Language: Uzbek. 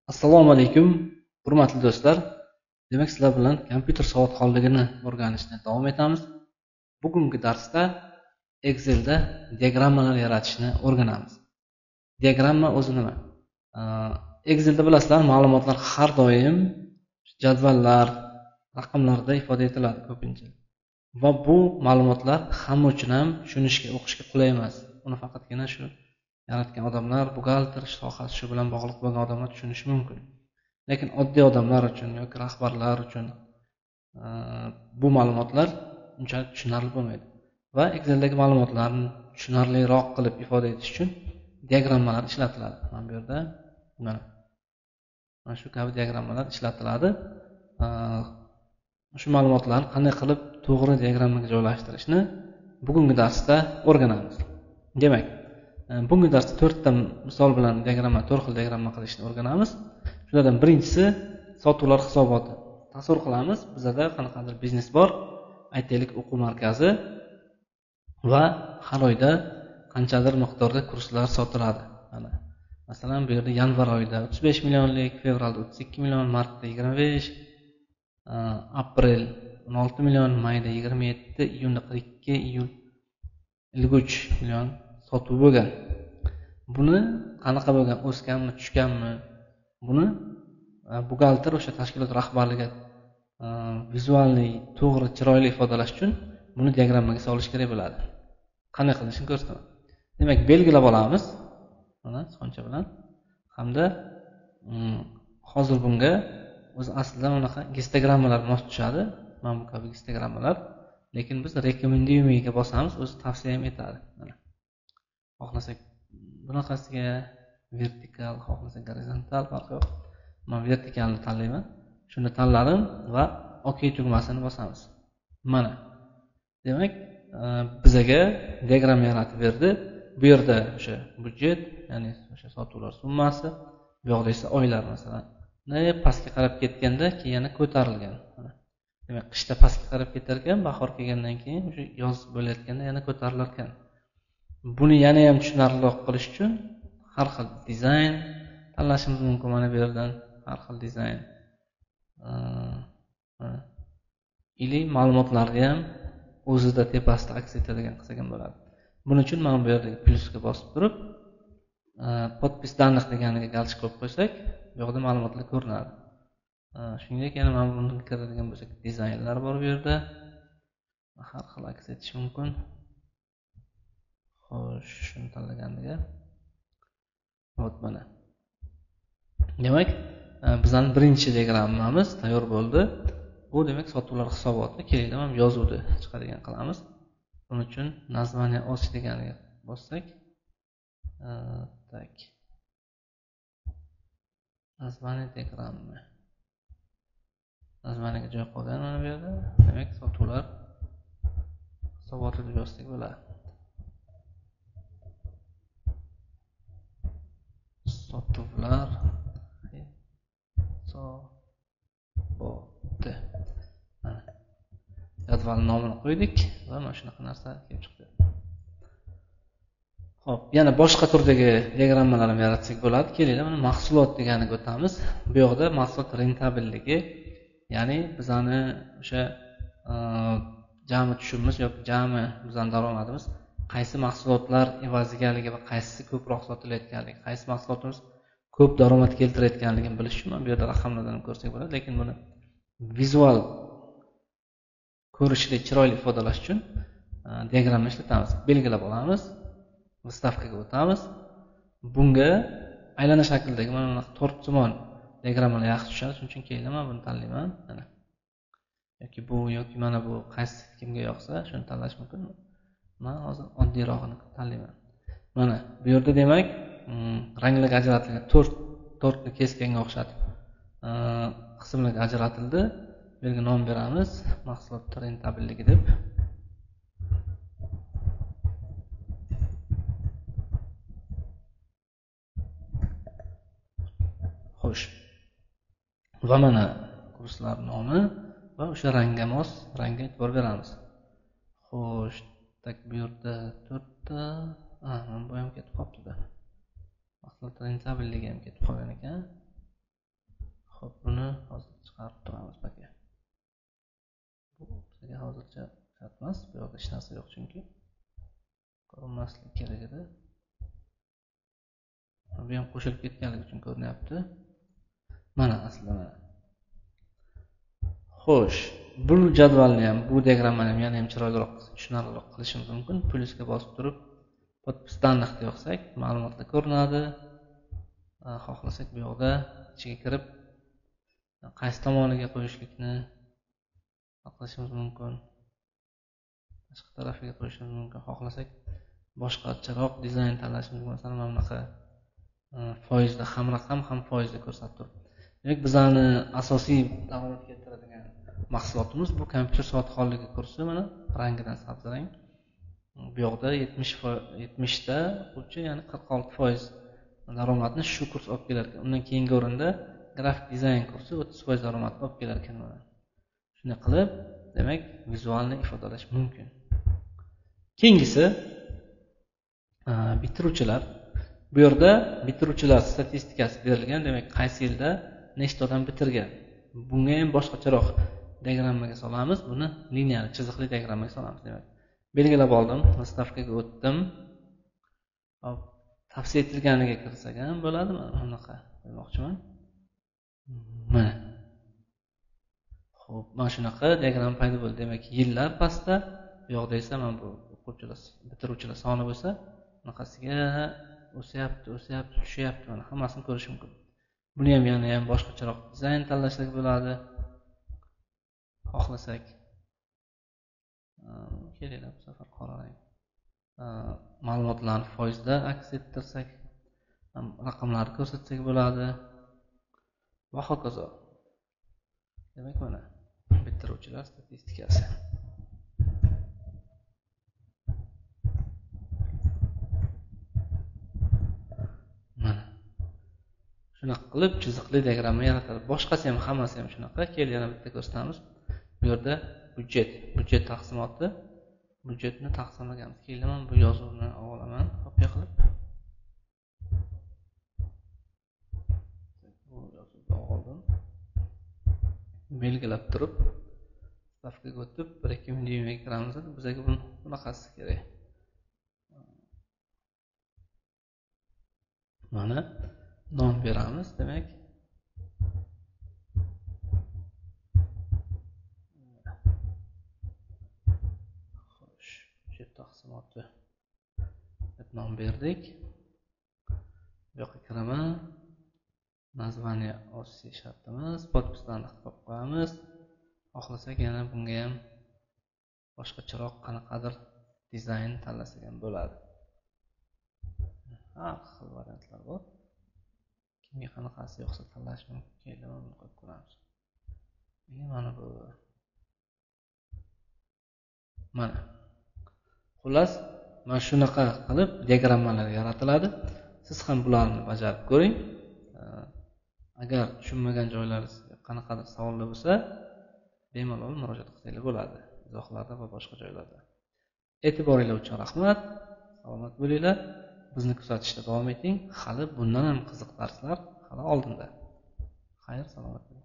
Assalomu alaykum, hurmatli do'stlar. Demak, sizlar bilan kompyuter savodxonligini o'rganishni davom etamiz. Bugungi darsda Excel'da diagrammalar yaratishni o'rganamiz. Diagramma o'zi nima? Excel'da bilasizlar, ma'lumotlar har doim jadvallar, raqamlarda ifoda etiladi ko'pincha. Va bu ma'lumotlar hamma uchun ham tushunishga, o'qishga qulay emas. Uni faqatgina shu yaratgan odamlar, buxgalter sohasi shu bilan bog'liq bo'lgan odamlar tushunishi mumkin. Lekin oddiy odamlar uchun yoki rahbarlar uchun bu ma'lumotlar unchalik tushunarli bo'lmaydi. Va Excel'dagi ma'lumotlarni tushunarliroq qilib ifoda etish uchun diagrammalar ishlatiladi. Mana bu yerda mana shu kabi diagrammalar ishlatiladi. Shu ma'lumotlarni qanday qilib to'g'ri diagrammaga joylashtirishni bugungi darsda o'rganamiz. Demak, bugungi darsda 4 ta misol bilan 4 xil diagramma qilishni o'rganamiz. Shulardan birinchisi sotuvlar hisoboti. Tasavvur qilamiz, bizda qanaqadir biznes bor, aytaylik o'quv markazi va har oyda qanchadir miqdorda kurslar sotiladi. Mana masalan, bu yerda yanvar oyida 35 millionlik, fevralda 32 million, martda 25, aprel 16 million, mayda 27, iyunda 42, iyul 53 million sotuv bo'lgan. Buni qanaqa bo'lgan, o'sganmi, tushganmi? Buni buxgalter o'sha tashkilot rahbarligi vizualniy, to'g'ri, chiroyli ifodalash uchun buni diagrammaga solish kerak bo'ladi. Qanday qilishni ko'rsataman. Demak, belgilab olamiz. Mana soncha bilan. Hamda hozir bunga o'zi aslida bunaqa histogrammalar mos tushadi. Mana bu kabi histogrammalar. Lekin biz rekomendiumga bosamiz, o'zi tavsiya ham etadi. Mana. Xohlasak bunaqasiga vertikal, xohlasak gorizontal farqi yo'q. Men vertikalni tanlayman. Shuni tanladim va OK tugmasini bosamiz. Mana. Demak, bizga diagram yaratib berdi. Bu yerda o'sha budjet, ya'ni o'sha sotuvlar summasi, bu yoqda esa oylar masalan. Pastga qarab ketganda keyin yana ko'tarilgan. Demak, qishda pastga qarab ketar ekan, bahor kelgandan keyin o'sha yoz bo'layotganda yana ko'tarilar ekan. Buni yana ham tushunarliroq qilish uchun har xil dizayn tanlashimiz mumkin. Mana bu yerdan har xil dizayn ili ma'lumotlarni ham o'zida tepasida aks etadigan qilsak ham bo'ladi. Buning uchun mana bu yerdagi plyusga bosib turib, podpis данных deganiga galchik qo'yib qo'ysak, bu yerda ma'lumotlar ko'rinadi. Shuningdek, yana mana buni kiradigan bo'lsak, dizaynlar bor bu yerda. Har xil aks etish mumkin. Xo'sh, shuni tanlagandiga. Hop mana. Demak, bizning birinchi diagrammamiz tayyor bo'ldi. Bu demak sotuvlar hisoboti. Keling, ham yozuvni chiqadigan qilamiz. Buning uchun naзвание os deganiga bossak, tak. Naзвание diagramma. Naзваниеga joy qolgan mana bu yerda. Demak, sotuvlar hisoboti deb yozsak bo'ladi. Sotuvlar hisoboti. Jadval nomini qo'ydik va mana shunaqa narsa kelib chiqdi. Xo'p, yana boshqa turdagi diagrammalar ham yaratsak bo'ladi. Kelinglar, mana mahsulot deganiga o'tamiz. Bu yoqda mahsulot rentabelligi, ya'ni bizani o'sha jami tushumimiz yoki jami bizning daromadimiz qaysi mahsulotlar evazigaligi va qaysi ko'proq sotilayotganligi, qaysi mahsulotimiz ko'p daromad keltirayotganligini bilish uchun bu yerda raqamlardan ko'rsak bo'ladi. Lekin buni vizual ko'rishda chiroyli ifodalash uchun diagramma ishlatamiz. Belgilab olamiz. Выставкаga o'tamiz. Bunga aylana shaklidagi mana bunaqa to'rtsimon diagrammalar yaxshi tushadi. Shuning uchun keyin men buni tanlayman. Mana. Yoki bu yoki mana bu qaysi kimga yoqsa, shuni tanlash mumkin. Men hozir oddiyrog'ini tanlayman. Mana bu yerda demak, ranglarga ajratilgan 4 ni keskanga o'xshatib qismlarga ajratildi. Bu yerga nom beramiz. Mahsulot rentabelligi deb. Xo'sh. Va mana kurslar nomi va o'sha rangga mos rangga e'tibor beramiz. Xo'sh, tak bu yerda 4 ta, mana bu ham ketib qolibdi-da. Mahsulot rentabelligi ham ketib qolgan ekan. emas, bu yoqda hech narsa yo'q chunki ko'rinmasligi kerak edi. Bu ham qo'shilib ketganligi uchun ko'rinyapti. Mana aslida mana. Xo'sh, bu jadvalni ham, bu diagrammani ham yana ham chiroyliroq, tushunarliroq qilishimiz mumkin. Plyusga bosib turib, podpis данныйni yoqsak, ma'lumotlar ko'rinadi. Xohlasak bu yoqda ichiga kirib qaysi tomoniga qo'yishlikni qilishimiz mumkin. Tashqi tarafiga qo'yishimiz mumkin. Xohlasak boshqacharoq dizayn tanlashimiz mumkin. Masalan, mana bunaqa foizda ham raqam ham foizda ko'rsatib turibdi. Demak, bizlarni asosiy daromad keltiradigan mahsulotimiz bu kompyuter soatxonligi kursi. Mana rangidan sabzrang. Bu yoqda 70 ta, xuddi ya'ni 46% daromadni shu kurs olib kelar ekan. Undan keyingi o'rinda grafik dizayn kursi 30% daromad olib kelar ekan. Shuni qilib, demak, vizualni ifodalash mumkin. Keyingisi bitiruvchilar. Bu yerda bitiruvchilar statistikasi berilgan, demak, qaysi yilda nechta odam bitirgan. Bunga ham boshqacharoq diagrammaga solamiz. Buni linear chiziqli diagrammaga solamiz, demak. Belgilab oldim, zastavkaga o'tdim. Hop, tavsiya etilganiga kirsak ham bo'ladimi? Bunaqa qo'ymoqchiman. Mana. Xo'p, mana shunaqa diagram paydo bo'ldi. Demak, yillar pastda, bu yoqda esa mana bu o'quvchilar, bitiruvchilar soni bo'lsa, bunaqasiga o'syapti, tushyapti, mana hammasini ko'rish mumkin. Buni ham yana ham boshqacharoq dizayn tanlasak bo'ladi. Xohlasak. Kelinglar bu safar qora rang. Ma'lumotlarni foizda aks ettirsak, raqamlarni ko'rsatsak bo'ladi. Va hokazo. Demak, mana bitiruvchilar statistikasi. Mana. Shunaqa qilib chiziqli diagramma yaratadi. Boshqasi ham hammasi ham shunaqa. Kel yana bitta ko'rsatamiz. Bu yerda budjet taqsimoti. Budjetni taqsimlaganmiz. Kelaman bu yozuvni olaman, kopiya qilib. Bu yozuvni oldim. Belgilab turib, stavkaga o'tib, 1-2 minutga kiramiz. Bizga bunaqasi kerak. Mana nom beramiz, demak. Xo'sh, budjet taqsimoti deb nom berdik. Bu yoqqa kiraman. Naзвание osi shartimiz, podpislarni qilib qo'yamiz. Xohlasak yana bunga ham boshqacharoq qanaqadir dizayn tanlasak ham bo'ladi. Har xil variantlar bor. Kimga qanaqasi yoqsa tanlash mumkin. Keling, buni qo'yib ko'ramiz. Mana bu. Mana. Xullas, mana shunaqa qilib diagrammalar yaratiladi. Siz ham bularni bajarib ko'ring. Agar tushunmagan joylaringiz qanaqadir savollar bo'lsa, bemalol murojaat qilsanglar bo'ladi. Izohlarda va boshqa joylarda. E'tiboringiz uchun rahmat. Salomat bo'linglar. Bizni kuzatishda davom eting. Hali bundan ham qiziq darslar hali oldinda. Xayr, salomat bo'ling.